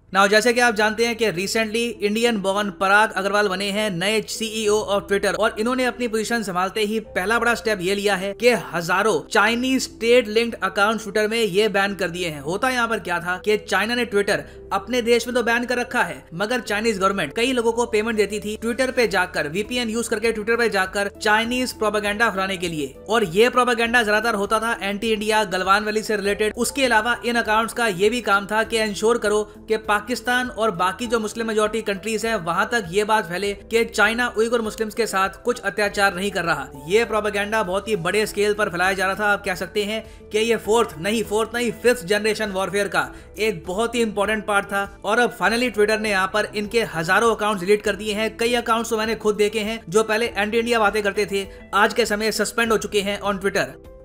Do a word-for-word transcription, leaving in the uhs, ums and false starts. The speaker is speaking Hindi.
नाउ जैसे कि आप जानते हैं कि recently Indian born Parag Agrawal बने हैं नए सीईओ ऑफ ट्विटर, और इन्होंने अपनी पोजीशन संभालते ही पहला बड़ा स्टेप ये लिया है कि हजारों Chinese state linked account Twitter में ये बैन कर दिए हैं। होता यहाँ पर क्या था कि चाइना ने ट्विटर अपने देश में तो बैन कर रखा है, मगर चाइनीज गवर्नमेंट कई लोगों को पेमेंट देती थी ट्विटर पे जाकर, वीपीएन यूज करके ट्विटर पे जाकर चाइनीज प्रोपेगेंडा फैलाने के लिए, और ये प्रोपेगेंडा ज्यादातर होता था एंटी इंडिया, गलवान वैली से रिलेटेड। उसके अलावा इन अकाउंट्स का ये भी काम था कि इंश्योर करो कि पाकिस्तान और बाकी जो मुस्लिम मेजॉरिटी कंट्रीज हैं वहां तक ये बात फैले कि चाइना उइगर मुस्लिम्स के साथ कुछ अत्याचार नहीं कर रहा। ये प्रोपेगेंडा बहुत ही बड़े स्केल पर फैलाया जा रहा था। आप कह सकते हैं कि ये फोर्थ नहीं फोर्थ नहीं फिफ्थ जनरेशन वॉरफेयर का एक बहुत ही इंपॉर्टेंट पार्ट था। और अब फाइनली ट्विटर ने यहाँ पर इनके हजारों अकाउंट्स डिलीट कर दिए हैं। कई अकाउंट्स तो मैंने खुद देखे हैं जो पहले एंटी इंडिया बातें करते थे, आज के समय सस्पेंड हो चुके हैं ऑन ट्विटर।